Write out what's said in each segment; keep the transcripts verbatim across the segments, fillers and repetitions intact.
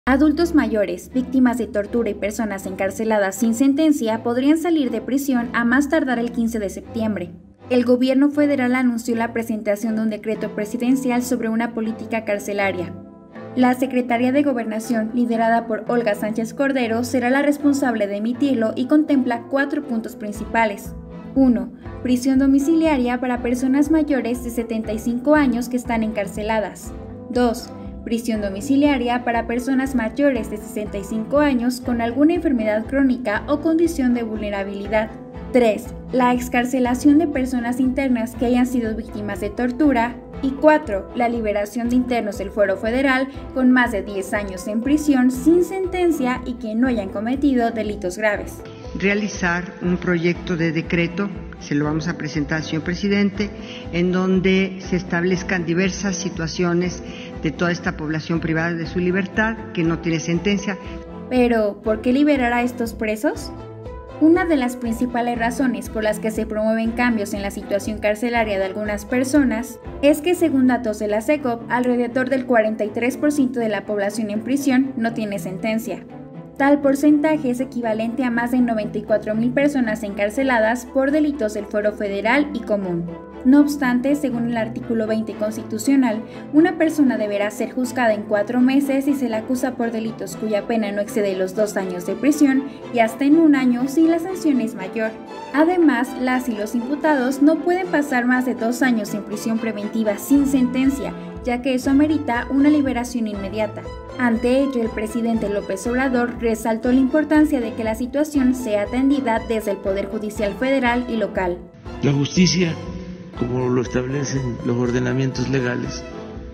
Adultos mayores, víctimas de tortura y personas encarceladas sin sentencia podrían salir de prisión a más tardar el quince de septiembre. El gobierno federal anunció la presentación de un decreto presidencial sobre una política carcelaria. La Secretaría de Gobernación, liderada por Olga Sánchez Cordero, será la responsable de emitirlo y contempla cuatro puntos principales. uno. Prisión domiciliaria para personas mayores de setenta y cinco años que están encarceladas. dos. Prisión domiciliaria para personas mayores de sesenta y cinco años con alguna enfermedad crónica o condición de vulnerabilidad. tres. La excarcelación de personas internas que hayan sido víctimas de tortura. Y cuatro. La liberación de internos del Fuero Federal con más de diez años en prisión sin sentencia y que no hayan cometido delitos graves. Realizar un proyecto de decreto, se lo vamos a presentar al señor presidente, en donde se establezcan diversas situaciones de toda esta población privada de su libertad que no tiene sentencia. Pero, ¿por qué liberar a estos presos? Una de las principales razones por las que se promueven cambios en la situación carcelaria de algunas personas es que, según datos de la SEGOV, alrededor del cuarenta y tres por ciento de la población en prisión no tiene sentencia. Tal porcentaje es equivalente a más de noventa y cuatro mil personas encarceladas por delitos del Fuero Federal y común. No obstante, según el artículo veinte constitucional, una persona deberá ser juzgada en cuatro meses si se la acusa por delitos cuya pena no excede los dos años de prisión y hasta en un año si la sanción es mayor. Además, las y los imputados no pueden pasar más de dos años en prisión preventiva sin sentencia, ya que eso amerita una liberación inmediata. Ante ello, el presidente López Obrador resaltó la importancia de que la situación sea atendida desde el Poder Judicial federal y local. La justicia, como lo establecen los ordenamientos legales,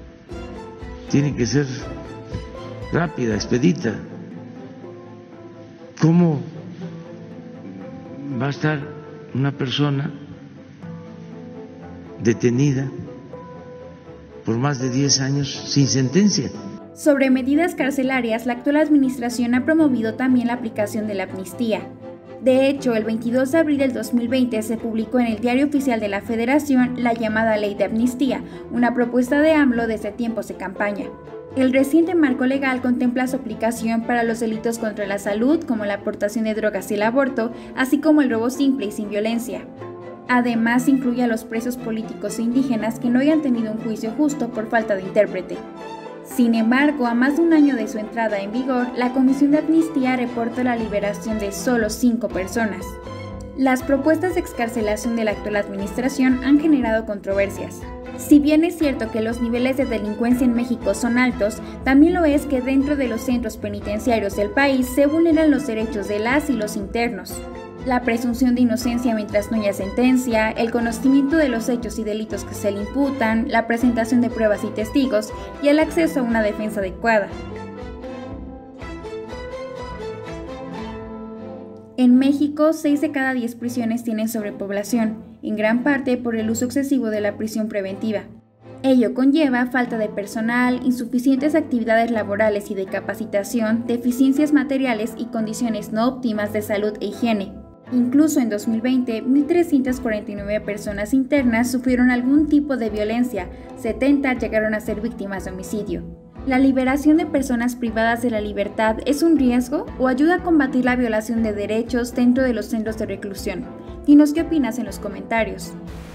tiene que ser rápida, expedita. ¿Cómo va a estar una persona detenida por más de diez años sin sentencia? Sobre medidas carcelarias, la actual administración ha promovido también la aplicación de la amnistía. De hecho, el veintidós de abril del dos mil veinte se publicó en el Diario Oficial de la Federación la llamada Ley de Amnistía, una propuesta de AMLO desde tiempos de campaña. El reciente marco legal contempla su aplicación para los delitos contra la salud, como la aportación de drogas y el aborto, así como el robo simple y sin violencia. Además, incluye a los presos políticos e indígenas que no hayan tenido un juicio justo por falta de intérprete. Sin embargo, a más de un año de su entrada en vigor, la Comisión de Amnistía reporta la liberación de solo cinco personas. Las propuestas de excarcelación de la actual administración han generado controversias. Si bien es cierto que los niveles de delincuencia en México son altos, también lo es que dentro de los centros penitenciarios del país se vulneran los derechos de las y los internos. La presunción de inocencia mientras no haya sentencia, el conocimiento de los hechos y delitos que se le imputan, la presentación de pruebas y testigos y el acceso a una defensa adecuada. En México, seis de cada diez prisiones tienen sobrepoblación, en gran parte por el uso excesivo de la prisión preventiva. Ello conlleva falta de personal, insuficientes actividades laborales y de capacitación, deficiencias materiales y condiciones no óptimas de salud e higiene. Incluso en dos mil veinte, mil trescientas cuarenta y nueve personas internas sufrieron algún tipo de violencia, setenta llegaron a ser víctimas de homicidio. ¿La liberación de personas privadas de la libertad es un riesgo o ayuda a combatir la violación de derechos dentro de los centros de reclusión? Dinos qué opinas en los comentarios.